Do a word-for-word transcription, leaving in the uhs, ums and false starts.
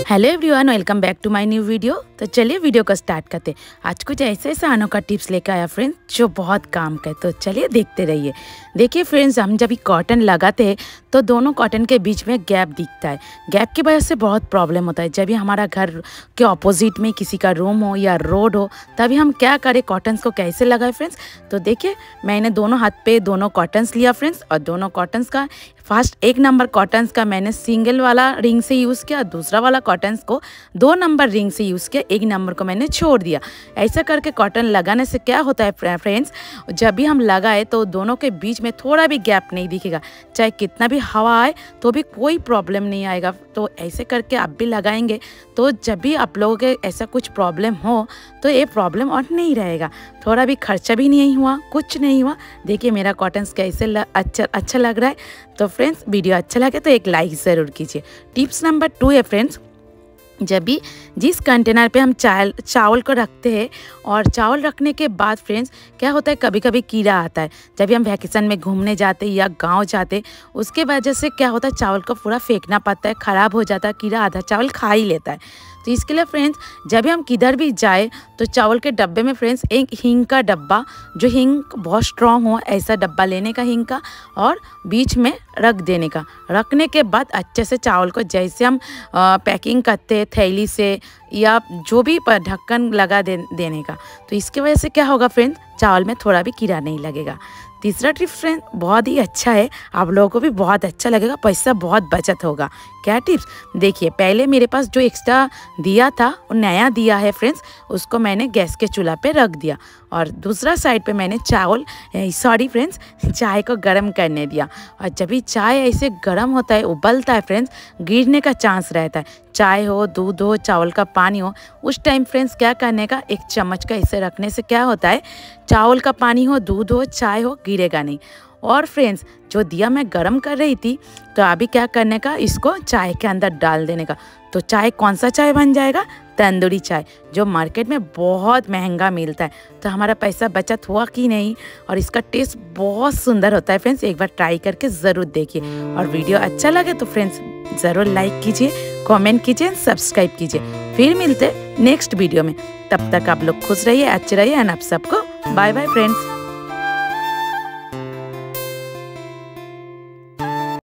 Hello everyone, welcome back to my new video. तो चलिए video को स्टार्ट करते। आज कुछ ऐसे ऐसे अनोखा टिप्स लेकर आया फ्रेंड्स जो बहुत काम का है। तो चलिए देखते रहिए। देखिए फ्रेंड्स, हम जब भी कॉटन लगाते हैं तो दोनों कॉटन के बीच में गैप दिखता है। गैप की वजह से बहुत प्रॉब्लम होता है। जब भी हमारा घर के ऑपोजिट में किसी का रूम हो या रोड हो, तभी हम क्या करें, कॉटन्स को कैसे लगाए फ्रेंड्स। तो देखिए, मैंने दोनों हाथ पे दोनों कॉटन्स लिया फ्रेंड्स, और दोनों कॉटन्स का फर्स्ट एक नंबर कॉटन्स का मैंने सिंगल वाला रिंग से यूज़ किया, दूसरा वाला कॉटन्स को दो नंबर रिंग से यूज़ किया, एक नंबर को मैंने छोड़ दिया। ऐसा करके कॉटन लगाने से क्या होता है फ्रेंड्स, जब भी हम लगाए तो दोनों के बीच में थोड़ा भी गैप नहीं दिखेगा। चाहे कितना भी हवा आए तो भी कोई प्रॉब्लम नहीं आएगा। तो ऐसे करके आप भी लगाएंगे तो जब भी आप लोगों के ऐसा कुछ प्रॉब्लम हो तो ये प्रॉब्लम और नहीं रहेगा। थोड़ा भी खर्चा भी नहीं हुआ, कुछ नहीं हुआ। देखिए मेरा कॉटन्स कैसे ल, अच्छा अच्छा लग रहा है। तो फ्रेंड्स, वीडियो अच्छा लगे तो एक लाइक ज़रूर कीजिए। टिप्स नंबर टू है फ्रेंड्स, जब भी जिस कंटेनर पे हम चावल चावल को रखते हैं, और चावल रखने के बाद फ्रेंड्स क्या होता है, कभी कभी कीड़ा आता है। जब भी हम वैकेशन में घूमने जाते या गांव जाते, उसके वजह से क्या होता है, चावल को पूरा फेंकना पड़ता है, ख़राब हो जाता है, कीड़ा आधा चावल खा ही लेता है। तो इसके लिए फ्रेंड्स, जब भी हम किधर भी जाए तो चावल के डब्बे में फ्रेंड्स एक हींग का डब्बा, जो हींग बहुत स्ट्रॉन्ग हो, ऐसा डब्बा लेने का हींग का, और बीच में रख देने का। रखने के बाद अच्छे से चावल को जैसे हम आ, पैकिंग करते हैं थैली से या जो भी ढक्कन लगा दे, देने का। तो इसकी वजह से क्या होगा फ्रेंड्स, चावल में थोड़ा भी कीड़ा नहीं लगेगा। तीसरा टिप फ्रेंड बहुत ही अच्छा है, आप लोगों को भी बहुत अच्छा लगेगा, पैसा बहुत बचत होगा। क्या टिप्स देखिए, पहले मेरे पास जो एक्स्ट्रा दिया था, वो नया दिया है फ्रेंड्स, उसको मैंने गैस के चूल्हा पे रख दिया, और दूसरा साइड पे मैंने चावल सॉरी फ्रेंड्स चाय को गर्म करने दिया। और जब भी चाय ऐसे गर्म होता है, उबलता है फ्रेंड्स, गिरने का चांस रहता है। चाय हो, दूध हो, चावल का पानी हो, उस टाइम फ्रेंड्स क्या करने का, एक चम्मच का ऐसे रखने से क्या होता है, चावल का पानी हो, दूध हो, चाय हो, गिरेगा नहीं। और फ्रेंड्स, जो दिया मैं गरम कर रही थी, तो अभी क्या करने का, इसको चाय के अंदर डाल देने का। तो चाय कौन सा चाय बन जाएगा, तंदूरी चाय, जो मार्केट में बहुत महंगा मिलता है। तो हमारा पैसा बचत हुआ कि नहीं, और इसका टेस्ट बहुत सुंदर होता है फ्रेंड्स। एक बार ट्राई करके ज़रूर देखिए। और वीडियो अच्छा लगे तो फ्रेंड्स ज़रूर लाइक कीजिए, कमेंट कीजिए, सब्सक्राइब कीजिए। फिर मिलते नेक्स्ट वीडियो में। तब तक आप लोग खुश रहिए, अच्छे रहिए, एंड आप सबको बाय बाय फ्रेंड्स।